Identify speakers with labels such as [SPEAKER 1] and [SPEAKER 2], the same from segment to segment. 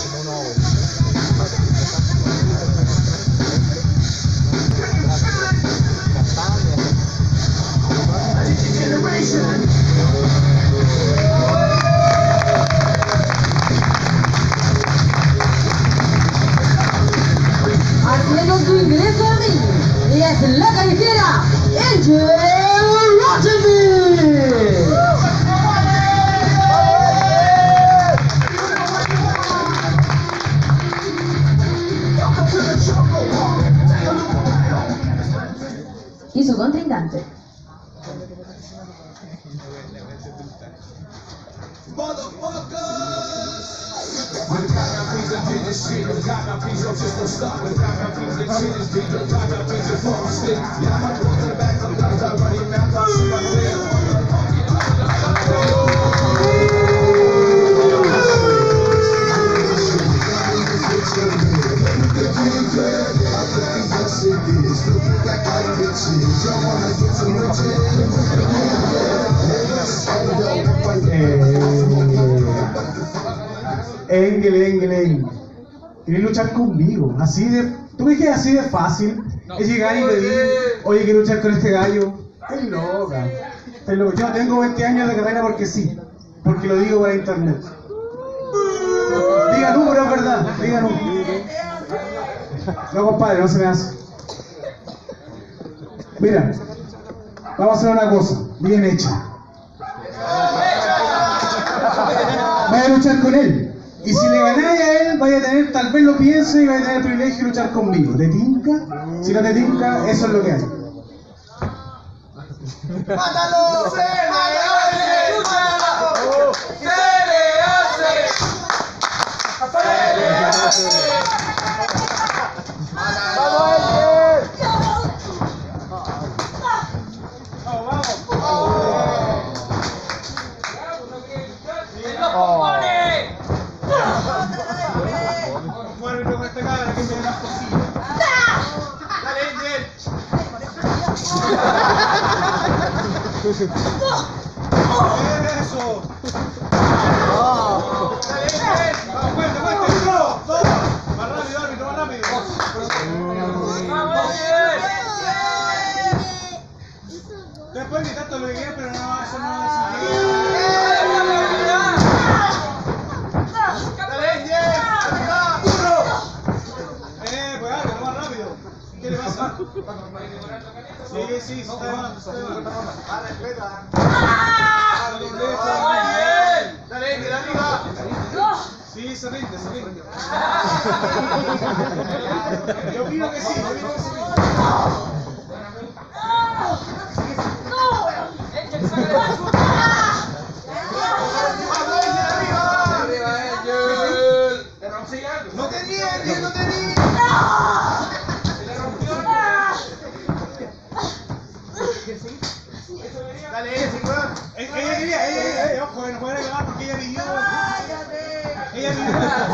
[SPEAKER 1] Haciendo su ingreso al ring, ella es la callejera Angel Rottenberg. Y su contrincante.
[SPEAKER 2] Engel, ¿quieres luchar conmigo? Así de... ¿Tú crees que es así de fácil? No. Es llegar y pedir, oye, quiero luchar con este gallo. Estoy loca. Estoy loca. Yo tengo 20 años de carrera porque sí. Porque lo digo para internet. Diga tú, pero es verdad. Diga tú. No, compadre, no se me hace. Mira, vamos a hacer una cosa bien hecha. Voy a luchar con él. Y si le ganáis a él, vaya a tener, tal vez lo piense y vaya a tener el privilegio de luchar conmigo. ¿Te tinca? Si no te tinca, eso es lo que hay.
[SPEAKER 3] ¡Mátalo! ¡Se le hace! ¡Se le hace! ¡Se le hace! ¡Vamos,
[SPEAKER 2] ¡Eso! Más rápido, árbitro, más rápido. Después ni tanto lo que quieras, pero no, eso no es así. Pues hágalo más rápido. ¿Qué le pasa? Sí, está llamando. Dale, arriba. Sí, se rinde. Yo opino que sí, No te niegues, no te niegues. Dale, sí, weón. Ella quería, ojo, no puede llevar porque ella pidió. Ella pidió.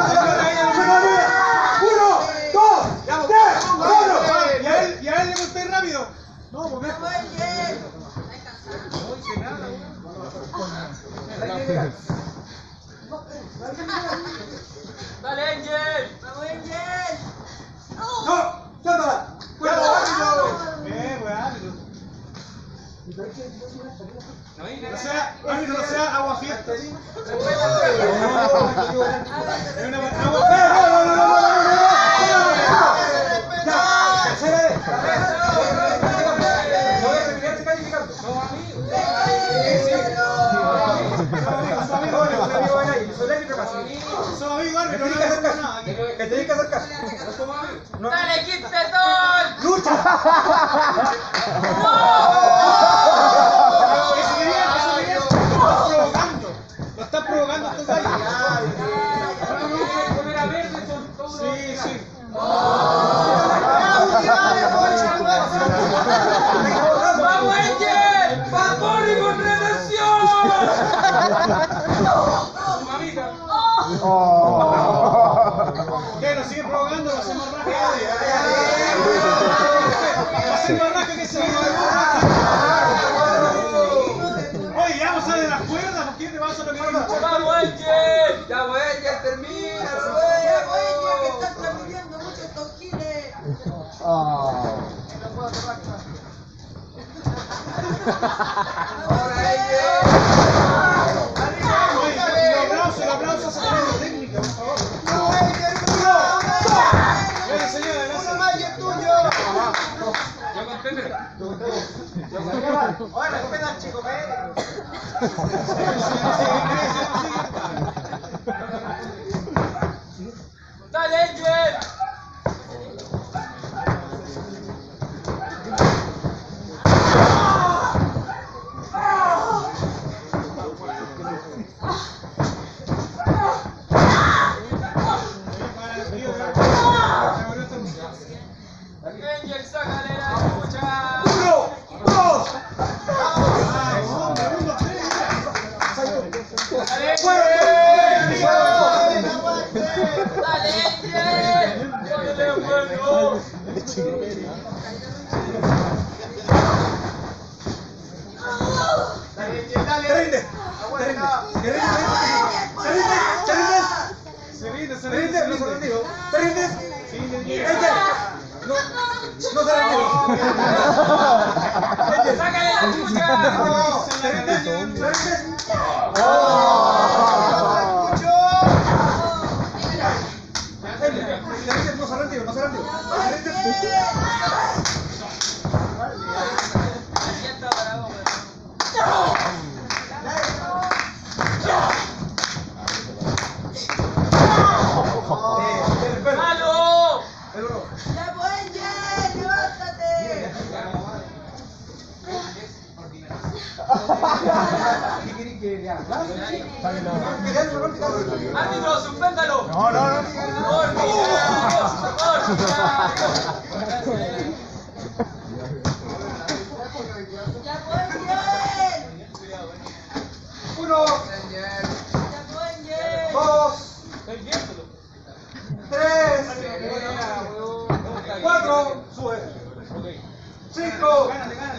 [SPEAKER 2] 1, 2, 3, 4. Y a él le conté rápido. No, porque. No hice nada.
[SPEAKER 3] Dale, Angel.
[SPEAKER 1] ¡Vamos, Angel!
[SPEAKER 2] ¡No! ¡Chátala! ¡Cuidado, árbitro! Árbitro. No sea agua fiesta.
[SPEAKER 3] Que tenés que acercar. Dale, Quintetón.
[SPEAKER 2] ¡Lucha! Lo están provocando estos gallos. Sí.
[SPEAKER 3] ¡Vamos, Angel! ¡Vapor y con retención! ¡Mamita!
[SPEAKER 2] ¿Qué? ¿Nos sigue provocando? ¿Lo hacemos rápido? ¿Lo hacemos rápido que se viene? Oye, ya vamos a salir de las cuerdas. ¿Por qué te vas a lo que no?
[SPEAKER 3] ¡Vamos, Angel! ¡Ya, Angel, termina! Oye, recomienda al chico, ¡Dale, Angel! Angel, sácale la lucha. ¡Dale, ¡sácale la chucha! ¡Árbitro, suspéndalo!
[SPEAKER 2] No.
[SPEAKER 3] Uno, dos, tres, cuatro, sube, 5.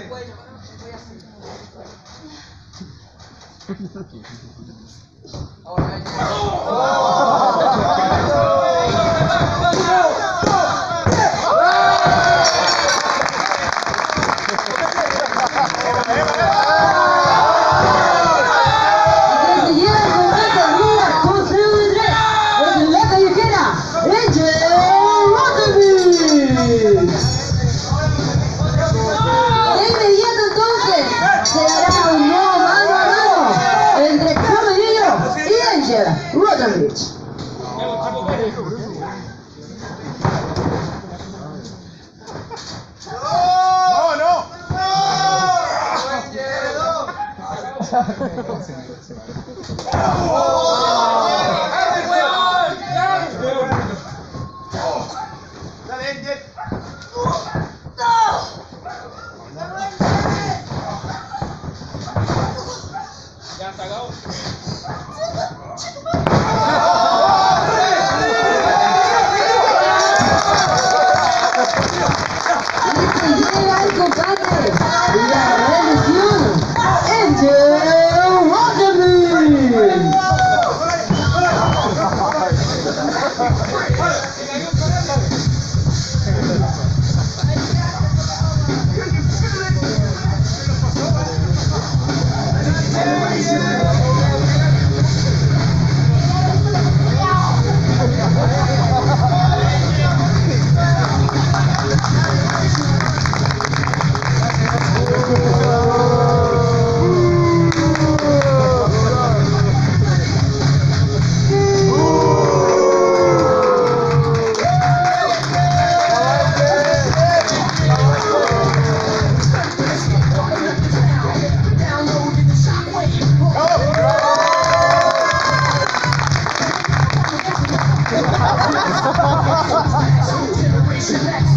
[SPEAKER 1] Rodovich.
[SPEAKER 3] Ya está acabado.
[SPEAKER 1] Llega el combate, la rendición, Angel Rodovich. Generation X.